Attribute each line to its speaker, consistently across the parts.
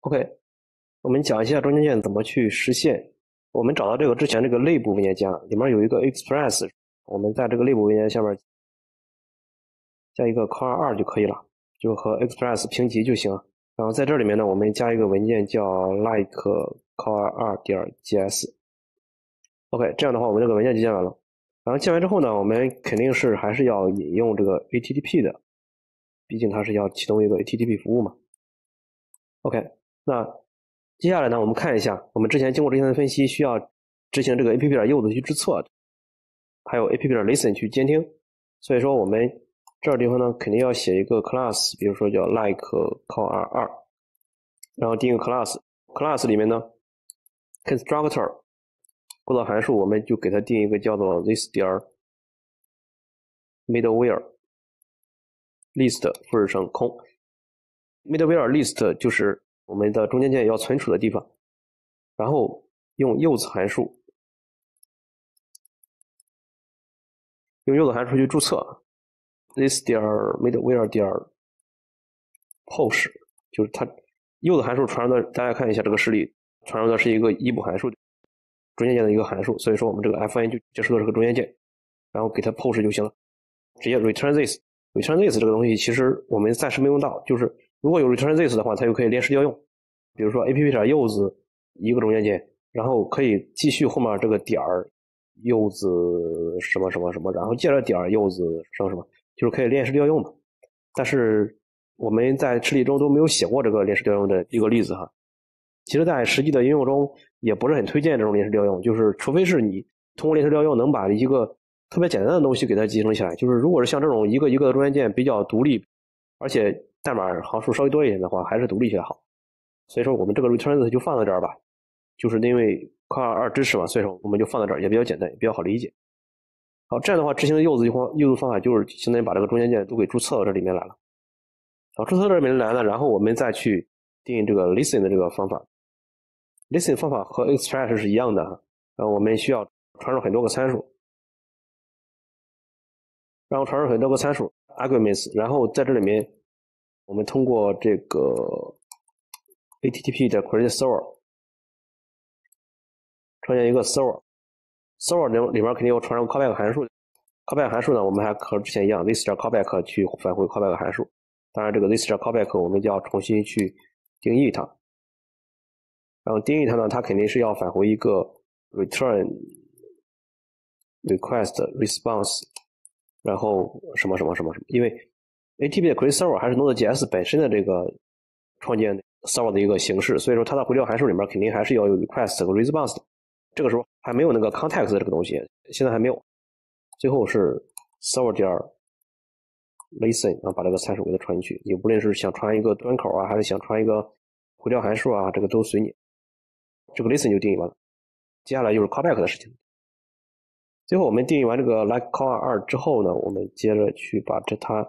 Speaker 1: OK，我们讲一下中间件怎么去实现。我们找到这个之前这个类部文件夹里面有一个 express， 我们在这个类部文件下面加一个 car2 就可以了，就和 express 平级就行。然后在这里面呢，我们加一个文件叫 like car2.js。OK， 这样的话我们这个文件就建完了。然后建完之后呢，我们肯定是还是要引用这个 HTTP 的，毕竟它是要启动一个 HTTP 服务嘛。OK， 那接下来呢，我们看一下，我们之前经过之前的分析，需要执行这个 app 柚子去注册，还有 app listen 去监听。所以说我们这儿地方呢，肯定要写一个 class， 比如说叫 like car2， 然后定一个 class 里面呢 constructor 构造函数，我们就给它定一个叫做 this 点 middleware list 复制成空。middleware list 就是我们的中间件要存储的地方，然后用柚子函数去注册 this 点 middleware 点 push， 就是它柚子函数传入的，大家看一下这个示例，传入的是一个异步函数，中间件的一个函数，所以说我们这个 fn 就接收的是个中间件，然后给它 push 就行了，直接 return this。return this 这个东西其实我们暂时没用到，就是如果有 return this 的话，它就可以连时调用。比如说 app 柚子一个中间件，然后可以继续后面这个点柚子什么什么什么，然后接着点柚子什么什么，就是可以连时调用的。但是我们在示例中都没有写过这个连时调用的一个例子哈。其实在实际的应用中也不是很推荐这种连时调用，就是除非是你通过连时调用能把一个特别简单的东西给它集成起来，就是如果是像这种一个一个的中间件比较独立，而且代码行数稍微多一点的话，还是独立起来好。所以说我们这个 return this 就放在这儿吧，就是因为 car2 支持嘛，所以说我们就放在这儿，也比较简单，也比较好理解。好，这样的话执行柚子方法就是相当于把这个中间件都给注册到这里面来了。好，注册到这里面来了，然后我们再去定这个 listen 的这个方法。listen 方法和 express 是一样的，然后我们需要传入很多个参数，arguments， 然后在这里面我们通过这个 HTTP 的 create server 创建一个 server 里面肯定要传入 callback 函数。callback 函数呢，我们还和之前一样 this 点 callback 去返回 callback 函数。当然这个 this 点 callback 我们就要重新去定义它。然后定义它呢，它肯定是要返回一个 return request response， 然后什么什么什么什么，因为 HTTP 的 create server 还是 Node.js 本身的这个创建 server 的一个形式，所以说它的回调函数里面肯定还是要有 request 和 response 的。这个时候还没有那个 context 这个东西，现在还没有。最后是 server 点 listen， 把这个参数给它传进去。你无论是想传一个端口啊，还是想传一个回调函数啊，这个都随你。这个 listen 就定义完了，接下来就是 callback 的事情。最后我们定义完这个 like car2 之后呢，我们接着去把它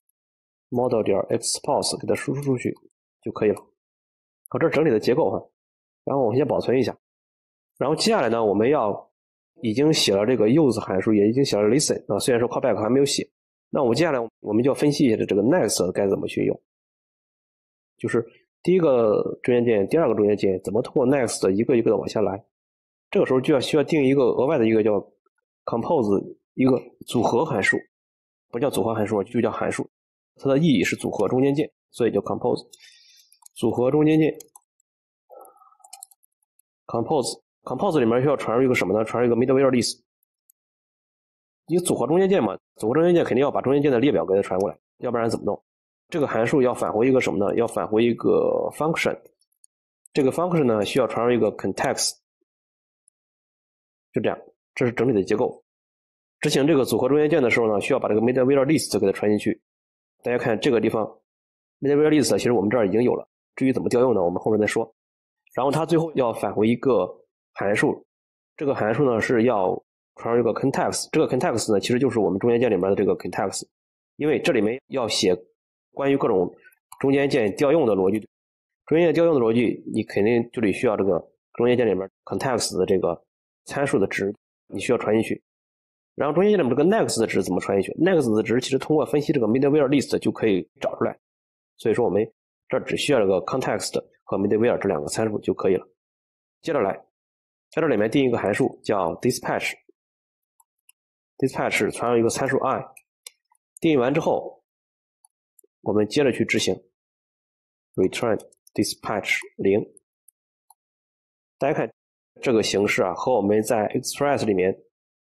Speaker 1: model 点 expose 给它输出出去就可以了。好，这是整体的结构哈。然后我们先保存一下。然后接下来呢，我们已经写了这个柚子函数，也已经写了 listen 啊，虽然说 callback 还没有写。那我们接下来我们就要分析一下这个 next 该怎么去用，就是第一个中间件，第二个中间件怎么通过 next 一个一个的往下来。这个时候就需要定一个额外的一个叫 compose 一个组合函数，不叫组合函数，就叫函数，它的意义是组合中间件，所以叫 compose 组合中间件。compose 里面需要传入一个什么呢？传入一个 middleware list。你组合中间件嘛，组合中间件肯定要把中间件的列表给它传过来，要不然怎么弄？这个函数要返回一个什么呢？要返回一个 function。这个 function 呢需要传入一个 context。就这样，这是整体的结构。执行这个组合中间件的时候呢，需要把这个 middleware list 给它传进去。大家看这个地方 middleware list 其实我们这儿已经有了，至于怎么调用呢，我们后面再说。然后它最后要返回一个函数，这个函数呢是要传入一个 context， 这个 context 呢其实就是我们中间件里面的这个 context， 因为这里面要写关于各种中间件调用的逻辑，中间件调用的逻辑你肯定就得需要这个中间件里面 context 的这个参数的值，你需要传进去。然后中间件里面这个 next 的值怎么传进去？ next 的值其实通过分析这个 middleware list 就可以找出来，所以说我们这只需要这个 context 和 middleware 这2个参数就可以了。接着来，在这里面定一个函数叫 dispatch，dispatch 传入一个参数 i， 定义完之后，我们接着去执行 return dispatch 0。大家看这个形式啊，和我们在 Express 里面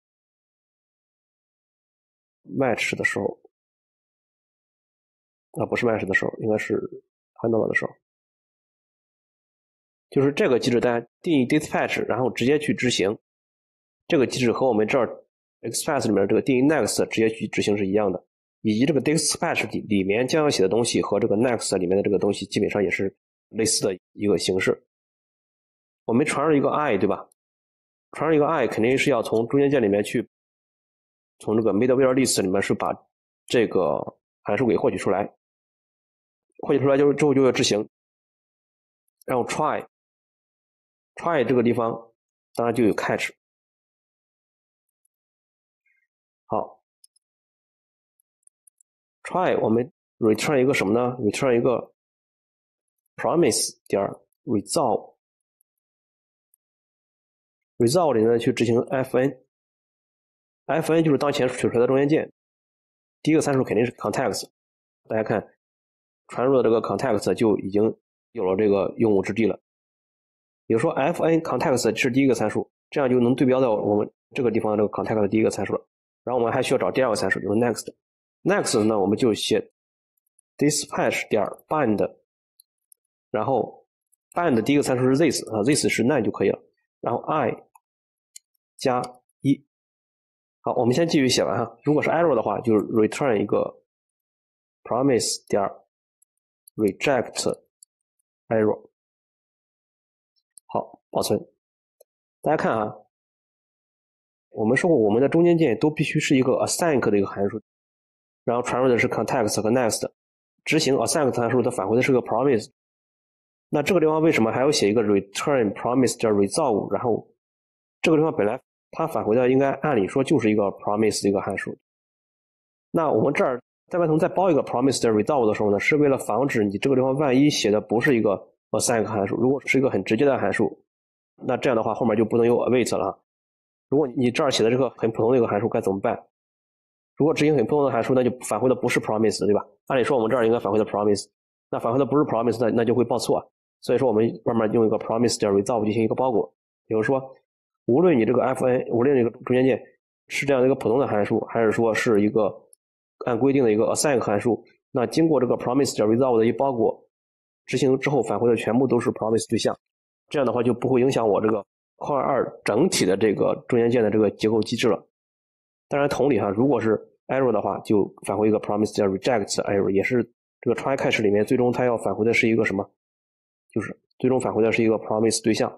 Speaker 1: match 的时候，不是 match 的时候，应该是 handle 的时候，就是这个机制大家定义 dispatch， 然后直接去执行，这个机制和我们这儿 Express 里面这个定义 next 直接去执行是一样的，以及这个 dispatch 里面将要写的东西和这个 next 里面的这个东西基本上也是类似的一个形式。我们传入一个 i， 对吧？传入一个 i 肯定是要从中间件里面去，从这个 middleware list 里面是把这个函数给获取出来，获取出来之后就要执行，然后 try 这个地方当然就有 catch。好， try 我们 return 一个什么呢？ return 一个 promise 点 resolve， resolve 里呢去执行 fn， fn 就是当前取出来的中间件，第一个参数肯定是 context， 大家看传入的这个 context 就已经有了这个用武之地了。比如说 fn context 是第一个参数，这样就能对标到我们这个地方的这个 context 的第一个参数了。然后我们还需要找第2个参数，就是 next 呢我们就写 dispatch 点 bind， 然后 bind 第一个参数是 this 是 none 就可以了，然后 i 加1。好，我们先继续写完哈。如果是 error 的话，就是 return 一个 promise 点 reject error。好，保存。大家看啊，我们说过我们的中间件都必须是一个 async 的一个函数，然后传入的是 context 和 next， 执行 async 函数它返回的是个 promise。那这个地方为什么还要写一个 return promise 点 resolve， 然后这个地方本来它返回的应该按理说就是一个 promise 的一个函数。那我们这儿在外头再包一个 promise 点 resolve 的时候呢，是为了防止你这个地方万一写的不是一个async 函数，如果是一个很直接的函数，那这样的话后面就不能有 await 了。如果你这儿写的这个很普通的一个函数该怎么办？如果执行很普通的函数，那就返回的不是 promise， 对吧？按理说我们这儿应该返回的 promise， 那返回的不是 promise， 那就会报错。所以说我们慢慢用一个 promise 点 resolve 进行一个包裹。比如说，无论你这个 fn， 无论这个中间件是这样的一个普通的函数，还是说是一个按规定的一个 async 函数，那经过这个 promise 点 resolve 的一包裹，执行之后返回的全部都是 promise 对象，这样的话就不会影响我这个括号2整体的这个中间件的这个结构机制了。当然同理哈，如果是 error 的话，就返回一个 promise 点 reject error， 也是这个 try catch 里面最终它要返回的是一个什么？就是最终返回的是一个 promise 对象。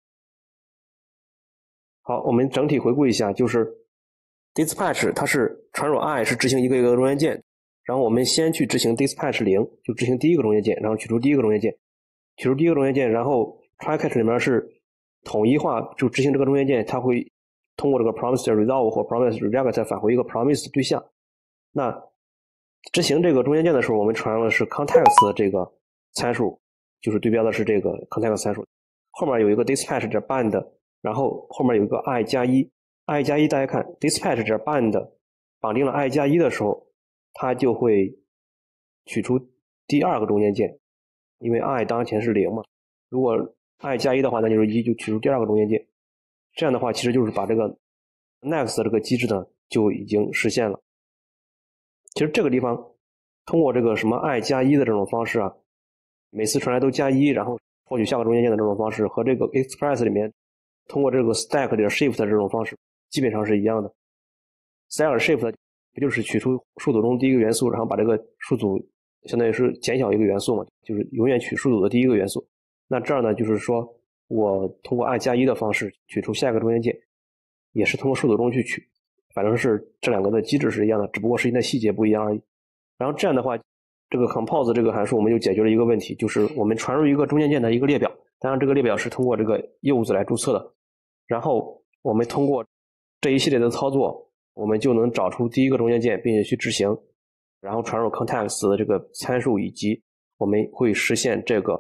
Speaker 1: 好，我们整体回顾一下，就是 dispatch 它是传入 i 是执行一个一个中间件，然后我们先去执行 dispatch 0，就执行第一个中间件，然后取出第一个中间件，取出第一个中间件，然后 try catch 里面是统一化，就执行这个中间件，它会通过这个 promise resolve 或 promise reject 返回一个 promise 对象。那执行这个中间件的时候，我们传入的是 context 这个参数，就是对标的是这个 context 参数，后面有一个 dispatch 点 bind， 然后后面有一个 i 加1， i 加1大家看 dispatch 点 bind 绑定了 i 加1的时候，它就会取出第2个中间件，因为 i 当前是0嘛，如果 i 加1的话，那就是1，就取出第2个中间件。这样的话其实就是把这个 next 这个机制呢就已经实现了。其实这个地方通过这个什么 i 加1的这种方式啊，每次传来都加1，然后获取下个中间件的这种方式，和这个 Express 里面通过这个 stack 点 shift 这种方式基本上是一样的。stack shift 不就是取出数组中第一个元素，然后把这个数组相当于是减小一个元素嘛，就是永远取数组的第一个元素。那这儿呢就是说我通过 i 加1的方式取出下一个中间件，也是通过数组中去取，反正是这两个的机制是一样的，只不过是因为细节不一样而已。然后这样的话，这个 compose 这个函数我们就解决了一个问题，就是我们传入一个中间件的一个列表，当然这个列表是通过这个业务组来注册的，然后我们通过这一系列的操作，我们就能找出第一个中间件并且去执行，然后传入 context 的这个参数，以及我们会实现这个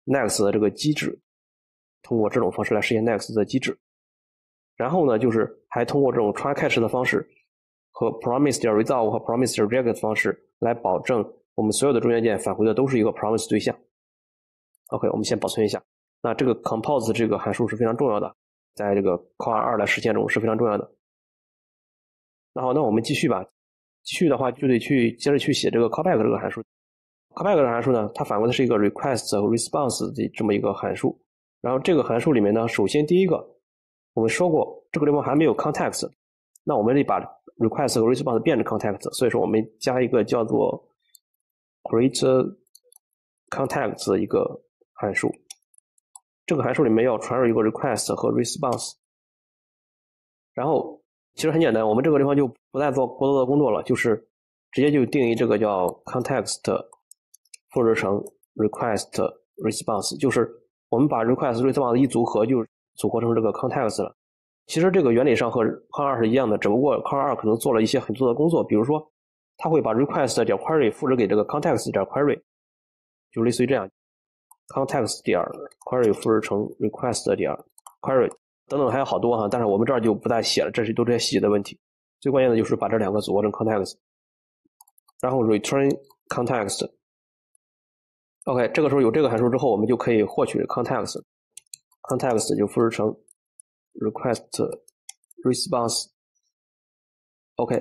Speaker 1: next 的这个机制，通过这种方式来实现 next 的机制。然后呢，就是还通过这种 try catch 的方式和 promise 点 resolve 和 promise 点 reject 的方式来保证我们所有的中间件返回的都是一个 promise 对象。OK， 我们先保存一下。那这个 compose 这个函数是非常重要的，在这个 call2 的实现中是非常重要的。那好，那我们继续吧。继续的话就得接着去写这个 callback 这个函数。callback 这个函数呢，它返回的是一个 request 和 response 的这么一个函数。然后这个函数里面呢，首先第一个我们说过这个地方还没有 context， 那我们得把 request 和 response 变成 context， 所以说我们加一个叫做 create context 的一个函数。这个函数里面要传入一个 request 和 response。然后其实很简单，我们这个地方就不再做过多的工作了，就是直接就定义这个叫 context 复制成 request response， 就是我们把 request response 一组合就组合成这个 context 了。其实这个原理上和 call2 是一样的，只不过 call2 可能做了一些很多的工作，比如说它会把 request 点 query 复制给这个 context 点 query， 就类似于这样 context 点 query 复制成 request 点 query 等等，还有好多哈，但是我们这儿就不再写了，这是都这些细节的问题。最关键的就是把这两个组合成 context， 然后 return context。 OK， 这个时候有这个函数之后，我们就可以获取 context 就复制成 request response。 OK，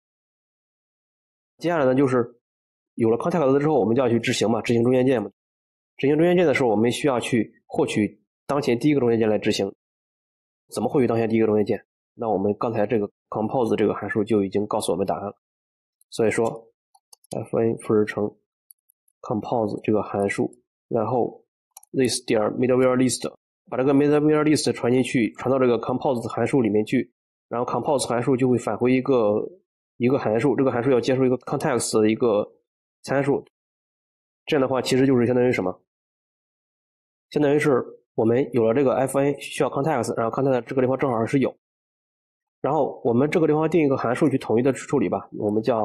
Speaker 1: 接下来呢就是有了 context 之后，我们就要去执行嘛，执行中间件嘛。执行中间件的时候，我们需要去获取当前第一个中间件来执行。怎么获取当前第一个中间件？那我们刚才这个 compose 这个函数就已经告诉我们答案了。所以说 fn 复制成 compose 这个函数，然后 this 点 middleware list， 把这个 middleware list 传进去，传到这个 compose 函数里面去，然后 compose 函数就会返回一个函数，这个函数要接受一个 context 的一个参数。这样的话其实就是相当于什么？相当于是我们有了这个 fn 需要 context， 然后 context 这个地方正好是有，然后我们这个地方定一个函数去统一的处理吧，我们叫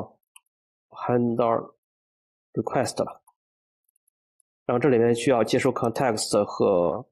Speaker 1: handle request 吧。然后这里面需要接收 context 和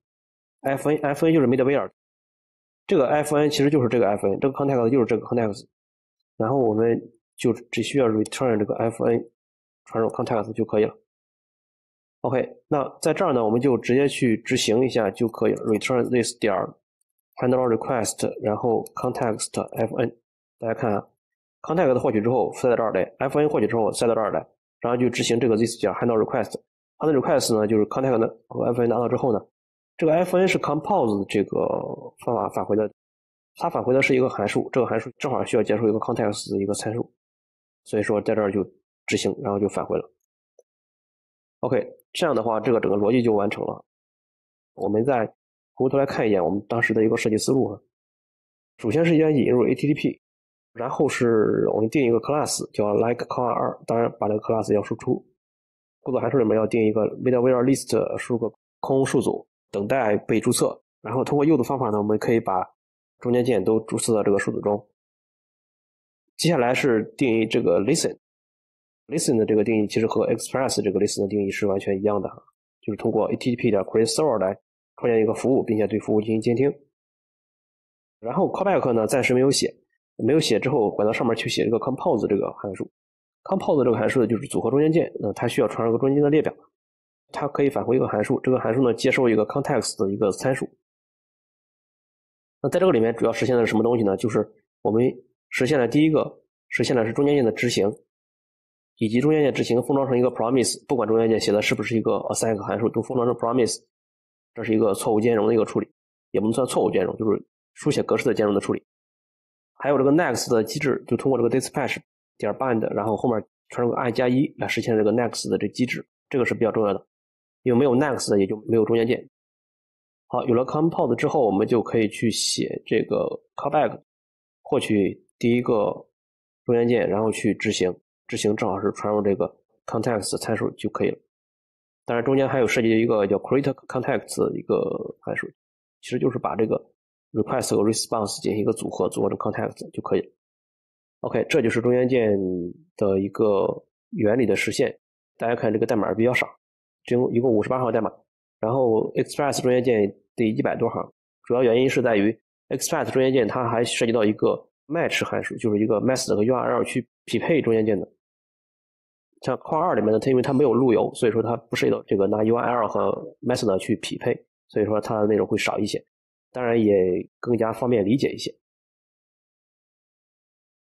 Speaker 1: fn 就是 middleware， 这个 fn 其实就是这个 fn， 这个 context 就是这个 context， 然后我们就只需要 return 这个 fn 传入 context 就可以了。OK， 那在这儿呢，我们就直接去执行一下就可以了。return this 点 handle request， 然后 context fn， 大家看啊 ，context 获取之后塞到这儿来 ，fn 获取之后塞到这儿来，然后就执行这个 this 点 handle request。handle request 呢，就是 context 和 fn 拿到之后呢，这个 fn 是 compose 这个方法返回的，它返回的是一个函数，这个函数正好需要接受一个 context 的一个参数，所以说在这儿就执行，然后就返回了。OK， 这样的话，这个整个逻辑就完成了。我们再回过头来看一眼我们当时的一个设计思路啊。首先是先引入 HTTP， 然后是我们定一个 class 叫 like call2， 当然把这个 class 要输出。工作函数里面要定一个 middleware list， 输入个空数组，等待被注册。然后通过 use 方法呢，我们可以把中间件都注册到这个数组中。接下来是定义这个 listen。listen 的这个定义其实和 express 这个 listen 的定义是完全一样的，就是通过 http 的 create server 来创建一个服务，并且对服务进行监听。然后 callback 呢暂时没有写之后，管到上面去写这个 compose 这个函数。compose 这个函数就是组合中间件，它需要传入一个中间件的列表，它可以返回一个函数，这个函数呢接收一个 context 的一个参数。那在这个里面主要实现的是什么东西呢？就是我们实现了第一个，实现的是中间件的执行，以及中间件执行封装成一个 promise， 不管中间件写的是不是一个 assign 函数，都封装成 promise。这是一个错误兼容的一个处理，也不能算错误兼容，就是书写格式的兼容的处理。还有这个 next 的机制，就通过这个 dispatch 点 bind， 然后后面传入个 i+1 来实现这个 next 的这机制，这个是比较重要的，因为没有 next 也就没有中间件。好，有了 compose 之后，我们就可以去写这个 callback， 获取第一个中间件，然后去执行正好是传入这个 context 参数就可以了。当然中间还有涉及一个叫 create context 的一个函数，其实就是把这个 request 和 response 进行一个组合成 context 就可以了。OK， 这就是中间件的一个原理的实现。大家看这个代码比较少，一共58行代码， 然后 express 中间件得100多行，主要原因是在于 express 中间件它还涉及到一个 match 函数，就是一个 method 和 URL 去匹配中间件的。像 Core 2里面的，它因为它没有路由，所以说它不涉及到这个拿 URL 和 method 去匹配，所以说它的内容会少一些，当然也更加方便理解一些。